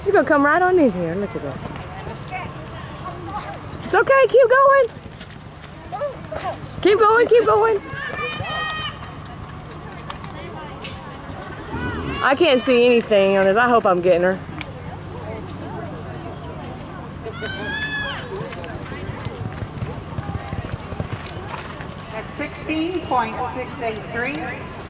She's gonna come right on in here. Look at that. It's okay. Keep going. Keep going. Keep going. I can't see anything on this. I hope I'm getting her. At 16.683.